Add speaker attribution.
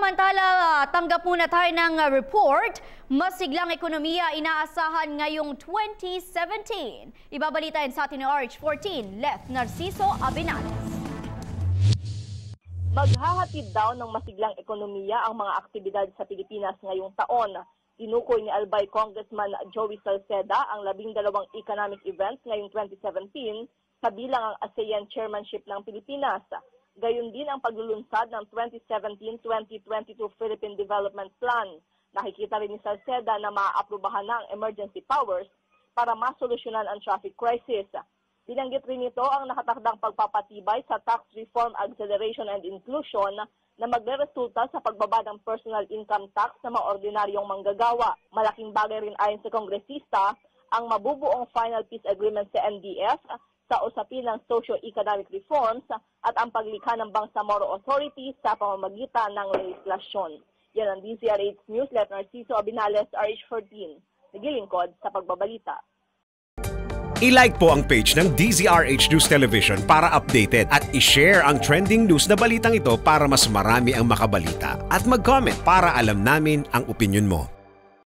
Speaker 1: Samantala, tanggap muna tayo ng report. Masiglang ekonomiya inaasahan ngayong 2017. Ibabalitain sa atin ni RH14, Leth Narciso Abinales.
Speaker 2: Maghahatid daw ng masiglang ekonomiya ang mga aktibidad sa Pilipinas ngayong taon. Tinukoy ni Albay Congressman Joey Salceda ang 12 economic events ngayong 2017 kabilang ang ASEAN Chairmanship ng Pilipinas. Gayon din ang paglulunsad ng 2017-2022 Philippine Development Plan. Nakikita rin ni Salceda na maaaprubahan na ang emergency powers para masolusyonan ang traffic crisis. Binanggit rin ito ang nakatakdang pagpapatibay sa tax reform acceleration and inclusion na magreresulta sa pagbaba ng personal income tax sa mga ordinaryong manggagawa. Malaking bagay rin ayon sa kongresista ang mabubuong final peace agreement sa NDF sa usapin ng socio-economic reforms at ang paglikha ng Bangsamoro Authority sa pamamagitan ng legislasyon. Yan ang DZRH News, Leth Narciso Abinales, RH14. Nagilingkod sa pagbabalita.
Speaker 3: I-like po ang page ng DZRH News Television para updated at i-share ang trending news na balitang ito para mas marami ang makabalita. At mag-comment para alam namin ang opinion mo.